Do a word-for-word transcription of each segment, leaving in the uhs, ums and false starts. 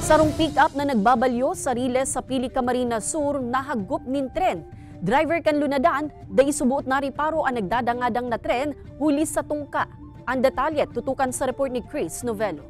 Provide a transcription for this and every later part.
Sarong pick-up na nagbabalyo sa Riles sa Pili Camarines Sur nahagop nin tren. Driver kan lunadan, day subuot na riparo ang nagdadangadang na tren huli sa tungka. Ang detalye tutukan sa report ni Chris Novello.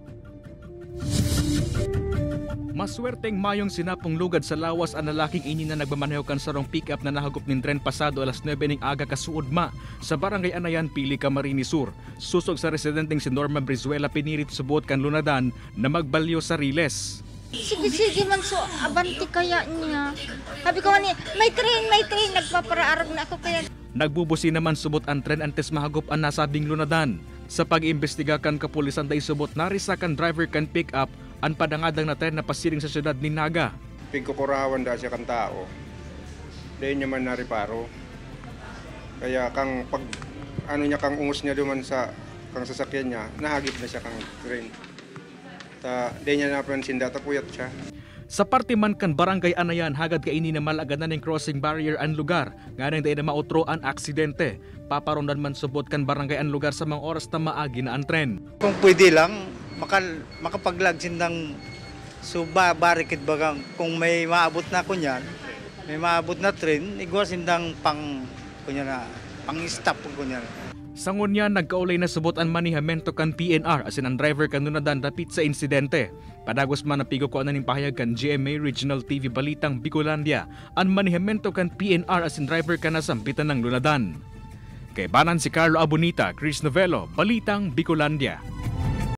Maswerteng mayong sinapong lugad sa lawas ang lalaking ini na nagmamaneho kan sarong pick-up na nahagop nin tren pasado alas nuebe ning aga kasuod ma sa barangay Anayan, Pili Camarines Sur. Susog sa residenteng si Norma Brizuela pinirit subuot kan lunadan na magbalyo sa Riles. Sige-sige man so, abanti kaya niya. Sabi ko ni, may train, may train, nagpaparaarag na ako kaya. Nagbubusi naman subot ang tren antes mahagop ang nasabing lunadan. Sa pag-iimbestiga kan kapulisan day subot narisa kan driver kan pick-up ang padangadang na tren na pasiring sa syudad ni Naga. Pigkukurawan da siya kan tao. Dahil niya man nariparo. Kaya kang pag ano niya kang ungus niya duman sa kang sasakyan niya, nahagip na siya kang train. Ta dahil niya napansin data puyat siya. Sa parte man kan barangay Anayan, hagad kaini na malaganan ng crossing barrier ang lugar. Nga nang dahil na mautro ang aksidente. Paparondan man subot kan barangay ang lugar sa mga oras na maagi na ang tren. Kung pwede lang, makal, makapaglagsin ng suba, barikid bagang kung may maabot na kunyan, may maabot na tren, igwasin ng pang, kunyan na, pang stop kunyan. Sa ngunya, nagkaulay na subot ang manihamento kan P N R asin ang driver kanunadan dapit sa insidente. Padagos man napigo ko na ning pahayag kan G M A Regional T V Balitang Bicolandia, ang manihamento kan P N R asin driver kanasampitan ng lunadan. Kay banan si Carlo Abonita, Chris Novello, Balitang Bicolandia.